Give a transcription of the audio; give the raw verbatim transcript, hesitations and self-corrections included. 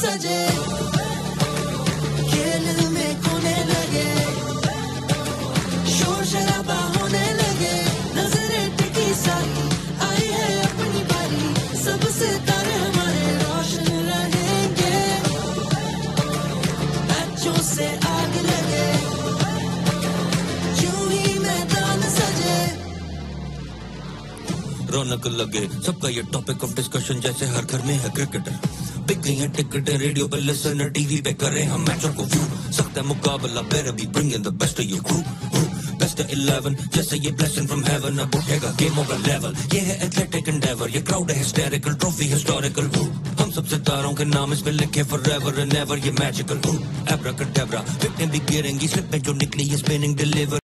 सजे, खेल में खोने लगे, शोर शराबा होने लगे, नजरें टिकी सारी, आई है अपनी बारी, सबसे तारे हमारे रोशन रहेंगे, मैचों से आग लगे, यूं ही मैदान सजे, रौनक लगे सबका ये टॉपिक ऑफ डिस्कशन जैसे हर घर में है क्रिकेटर, बिक गई है टिकट रेडियो पे लिसन टीवी पे करें हम मैचों को व्यू, सख्त है मुकाबला better be bringing the best of your crew, best of eleven जैसे ये blessing from heaven, अब उठेगा गेमों का लेवल, ये है एथलेटिक एंडेवर, ये क्राउड है हिस्टेरिकल, ट्रॉफी हिस्टोरिकल, हम सब सितारों के नाम इस पे लिखे forever and ever, ये मैजिकल, एब्राकडाब्रा विकेटें भी गिरेंगी, स्लिप में जो निकली ये स्पिनिंग डिलीवर